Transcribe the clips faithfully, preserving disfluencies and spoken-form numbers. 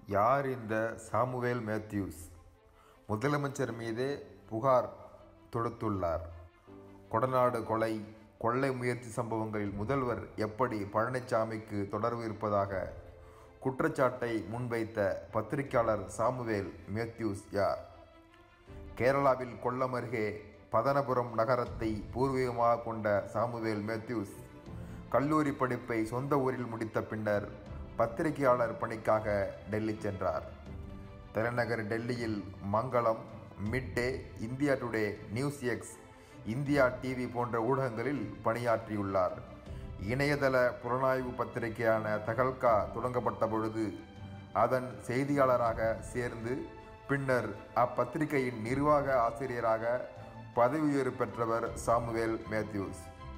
யார் இந்த Samuel Matthews? முதலமைச்சர் மீதே புகார் தொடுத்துள்ளார். கொடநாடு கொலை, கொள்ளை முயற்சி சம்பவங்களில் முதல்வர் எப்படி பழனிசாமிக்கு தொடர்பு இருப்பதாக குற்றச்சாட்டை முன்வைத்த பத்திரிகையாளர் சாமுவேல் மேத்யூஸ் யார்? கேரளாவில் கொல்லம் அருகே பதனபுரம் நகரத்தை பூர்வீகமாக கொண்ட சாமுவேல் மேத்யூஸ் கல்லூரி படிப்பை சொந்த ஊரில் முடித்த பின்னர் பத்திரிகையாளர் பணிக்காக டெல்லி சென்றார். தலைநகர் டெல்லியில் Mangalam, Mid Day, India Today, News X, India TV போன்ற ஊடகங்களில் பணியாற்றியுள்ளார். இணையதள புலனாய்வு பத்திரிகையான தகல்கா தொடங்கப்பட்ட பொழுது அதன் செய்தியாளராக சேர்ந்து பின்னர் அப்பத்திரிகையின் நிர்வாக ஆசிரியராக பதவி உயர்வு பெற்றவர் Samuel Mathews.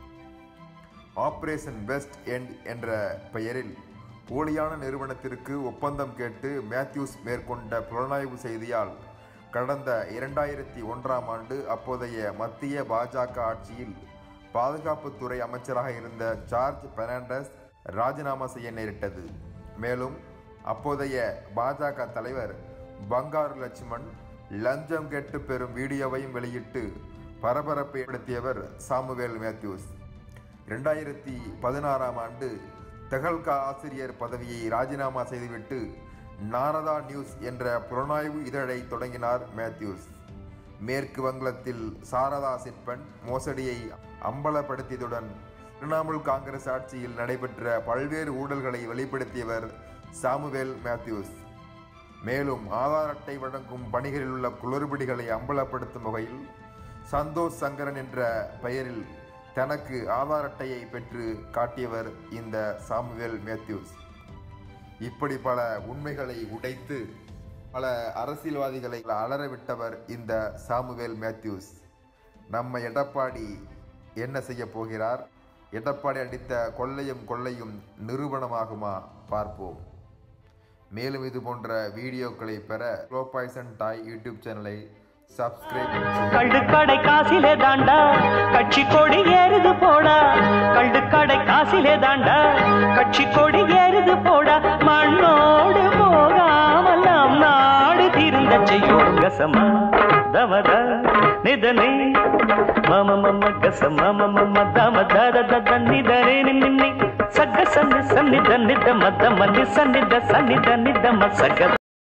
Operation West End என்ற பெயரில் போலியான நிறுவனத்திற்கு ஒப்பந்தம் கேட்டு மேத்யூஸ் மேற்கொண்ட புலனாய்வு செய்தியால் கடந்த இரண்டாயிரத்தி ஒன்றாம் ஆண்டு அப்போதைய மத்திய பாஜக ஆட்சியில் பாதுகாப்புத்துறை அமைச்சராக இருந்த ஜார்ஜ் பெர்னாண்டஸ் ராஜினாமா செய்ய நேரிட்டது. மேலும் அப்போதைய பாஜக தலைவர் பங்காரு லட்சுமண் லஞ்சம் கேட்டு பெறும் வீடியோவையும் வெளியிட்டு பரபரப்பை ஏற்படுத்தியவர் சாமுவேல் மேத்யூஸ். இரண்டாயிரத்தி பதினாறாம் ஆண்டு தகல்கா ஆசிரியர் பதவியை ராஜினாமா செய்துவிட்டு நாரதா நியூஸ் என்ற புலனாய்வு இதழை தொடங்கினார் மேத்யூஸ். மேற்கு வங்கத்தில் சாரதா சிட்பண்ட் மோசடியை அம்பலப்படுத்தியதுடன் திரிணாமுல் காங்கிரஸ் ஆட்சியில் நடைபெற்ற பல்வேறு ஊழல்களை வெளிப்படுத்தியவர் சாமுவேல் மேத்யூஸ். மேலும் ஆதார் அட்டை வழங்கும் பணிகளில் உள்ள குளறுபடிகளை அம்பலப்படுத்தும் வகையில் சந்தோஷ் சங்கரன் என்ற பெயரில் தனக்கு ஆதார் அட்டையை பெற்று காட்டியவர் இந்த சாமுவேல் மேத்யூஸ். இப்படி பல உண்மைகளை உடைத்து பல அரசியல்வாதிகளை அலறவிட்டவர் இந்த சாமுவேல் மேத்யூஸ். நம்ம எடப்பாடி என்ன செய்ய போகிறார்? எடப்பாடி அடித்த கொள்ளையும் கொள்ளையும் நிரூபணமாகுமா? பார்ப்போம். மேலும் இது போன்ற வீடியோக்களை பெற ப்ரோ பாய்சன் டாய் யூடியூப் சேனலை சப்ஸ்கிரைப். கள்ளுக்கடை காசிலே தாண்டா கட்சி கொடி ஏறுது போடா, கள்ளுக்கடை காசிலே தாண்டா கட்சி கொடி ஏறுது போடா, மண்ணோடு போகாமல் நாம் நாடு திருந்த செய்யும் கசமா தமத நிதனே மம மம கசமா மம தம தத தத நிதனே நின்னி சக சன்னி சன்னித நித மத மன்னி சன்னித சன்னித நித மசக